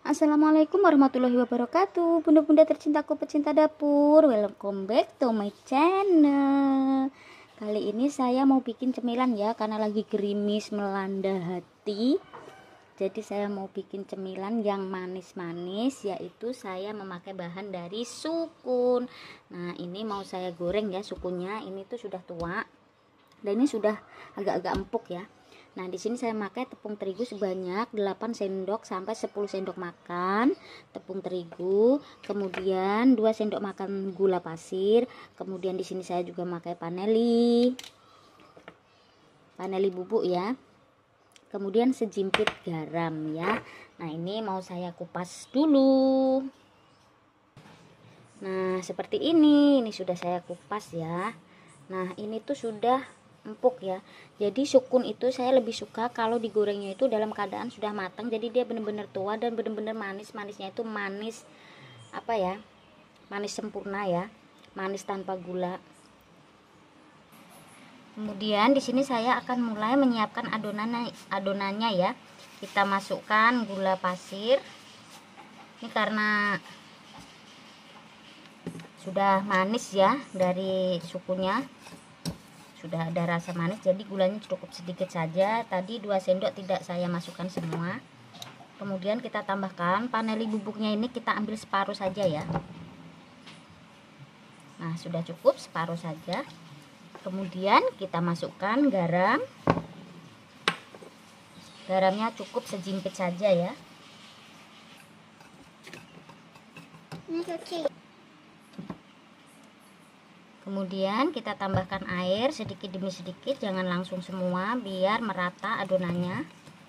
Assalamualaikum warahmatullahi wabarakatuh. Bunda-bunda tercintaku pecinta dapur, welcome back to my channel. Kali ini saya mau bikin cemilan ya, karena lagi gerimis melanda hati. Jadi saya mau bikin cemilan yang manis-manis, yaitu saya memakai bahan dari sukun. Nah, ini mau saya goreng ya sukunnya. Ini tuh sudah tua dan ini sudah agak-agak empuk ya. Nah, di sini saya pakai tepung terigu sebanyak 8 sendok sampai 10 sendok makan tepung terigu, kemudian 2 sendok makan gula pasir, kemudian di sini saya juga pakai paneli bubuk ya. Kemudian sejimpit garam ya. Nah, ini mau saya kupas dulu. Nah, seperti ini sudah saya kupas ya. Nah, ini tuh sudah empuk ya. Jadi sukun itu saya lebih suka kalau digorengnya itu dalam keadaan sudah matang, jadi dia benar-benar tua dan benar-benar manis. Manisnya itu manis apa ya, manis sempurna ya, manis tanpa gula. Kemudian di sini saya akan mulai menyiapkan adonannya ya. Kita masukkan gula pasir. Ini karena sudah manis ya dari sukunya, sudah ada rasa manis, jadi gulanya cukup sedikit saja. Tadi 2 sendok tidak saya masukkan semua. Kemudian kita tambahkan paneli bubuknya, ini kita ambil separuh saja ya. Nah, sudah cukup separuh saja. Kemudian kita masukkan garam. Garamnya cukup sejimpit saja ya. Kemudian kita tambahkan air sedikit demi sedikit, jangan langsung semua, biar merata adonannya.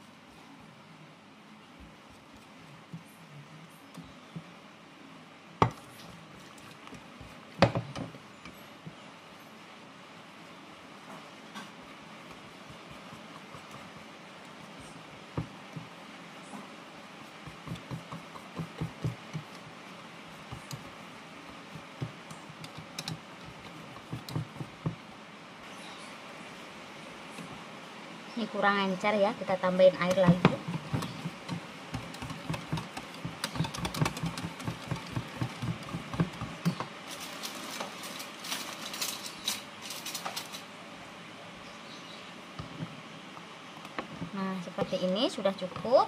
Ini kurang encer ya, kita tambahin air lagi. Nah, seperti ini sudah cukup.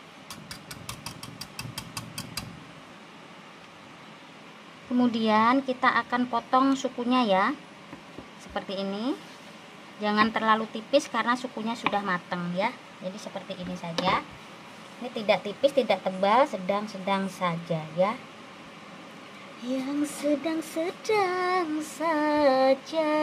Kemudian kita akan potong sukunya ya, seperti ini. Jangan terlalu tipis karena sukunya sudah matang ya. Jadi seperti ini saja. Ini tidak tipis, tidak tebal, sedang-sedang saja ya. Yang sedang-sedang saja.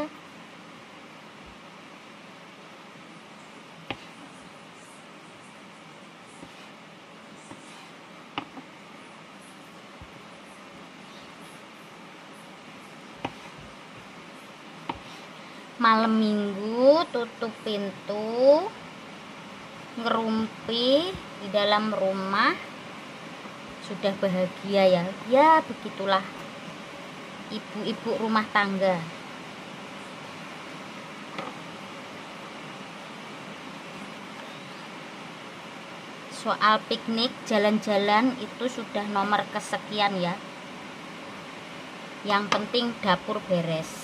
Malam minggu tutup pintu, ngerumpi di dalam rumah, sudah bahagia ya. Ya begitulah ibu-ibu rumah tangga. Soal piknik, jalan-jalan itu sudah nomor kesekian ya. Yang penting dapur beres.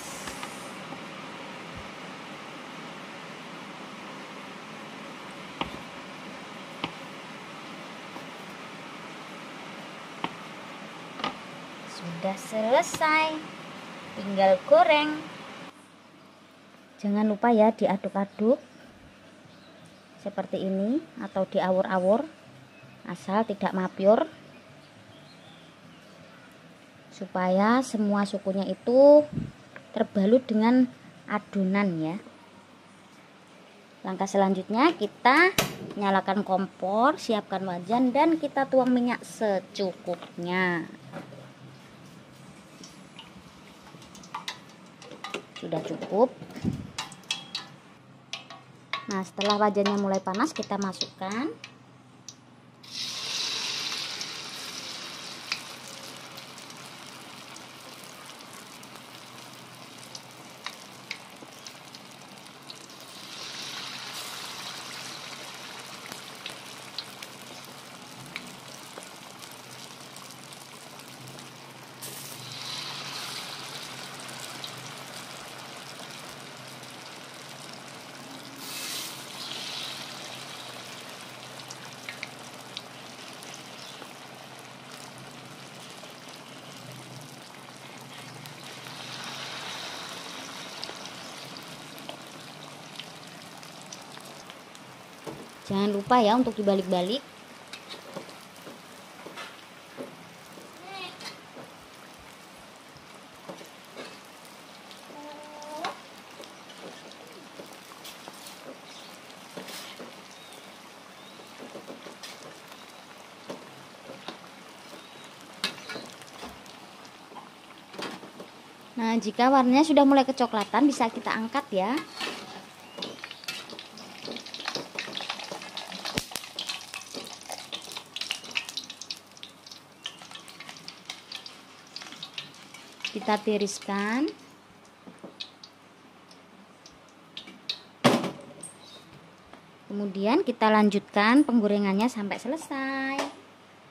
Sudah selesai, tinggal goreng. Jangan lupa ya diaduk-aduk seperti ini atau diawur-awur, asal tidak mapyur, supaya semua sukunya itu terbalut dengan adonan ya. Langkah selanjutnya kita nyalakan kompor, siapkan wajan, dan kita tuang minyak secukupnya. Sudah cukup. Nah, setelah wajannya mulai panas, kita masukkan Jangan lupa ya untuk dibalik-balik. Nah, jika warnanya sudah mulai kecoklatan, bisa kita angkat ya. Kita tiriskan. Kemudian kita lanjutkan penggorengannya sampai selesai.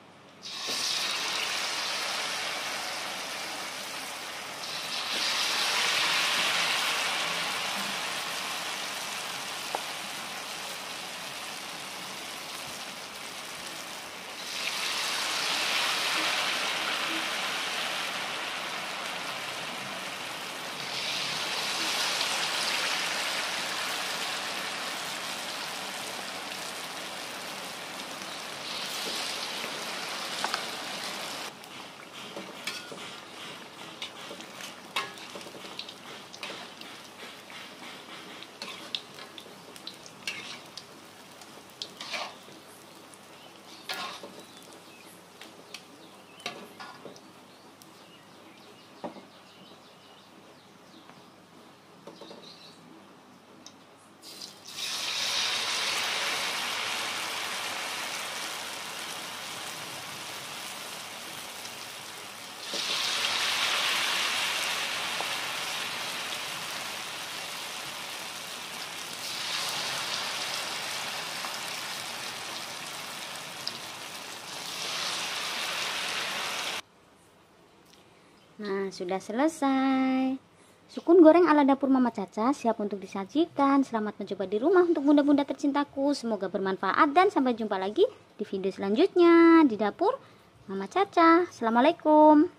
Nah, sudah selesai. Sukun goreng ala dapur Mama Caca siap untuk disajikan. Selamat mencoba di rumah untuk bunda-bunda tercintaku. Semoga bermanfaat dan sampai jumpa lagi di video selanjutnya di dapur Mama Caca. Assalamualaikum.